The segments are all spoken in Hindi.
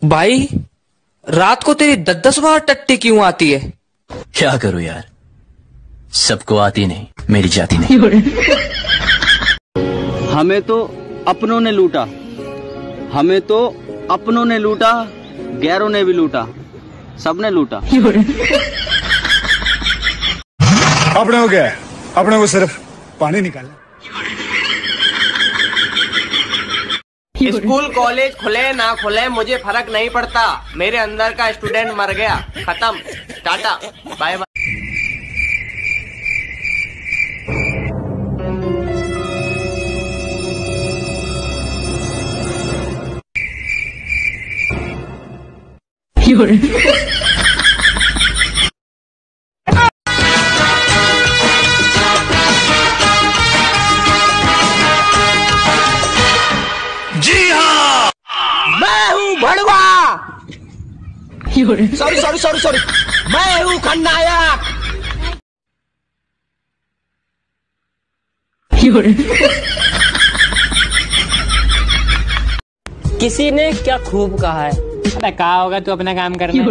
भाई रात को तेरी 10-10 बार टट्टी क्यों आती है? क्या करूं यार, सबको आती नहीं, मेरी जाती नहीं। हमें तो अपनों ने लूटा, हमें तो अपनों ने लूटा, गैरों ने भी लूटा, सबने लूटा। अपने को क्या है, अपने को सिर्फ पानी निकालना। स्कूल कॉलेज खुले ना खुले मुझे फर्क नहीं पड़ता, मेरे अंदर का स्टूडेंट मर गया, खत्म, टाटा बाय बाय। जी हाँ, मैं हूँ भड़वा। सॉरी सॉरी सॉरी सॉरी, मैं हूँ खलनायक। किसी ने क्या खूब कहा है, अबे कहा होगा तू अपना काम करना।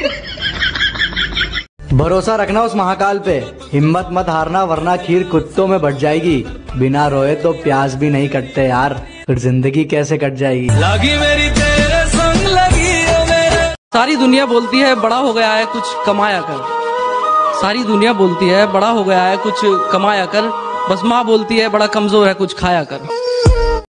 भरोसा रखना उस महाकाल पे, हिम्मत मत हारना वरना खीर कुत्तों में बढ़ जाएगी। बिना रोए तो प्यास भी नहीं कटते यार, फिर जिंदगी कैसे कट जाएगी। लगी मेरी तेरे संग लगी मेरे। सारी दुनिया बोलती है बड़ा हो गया है कुछ कमाया कर, सारी दुनिया बोलती है बड़ा हो गया है कुछ कमाया कर, बस माँ बोलती है बड़ा कमजोर है कुछ खाया कर।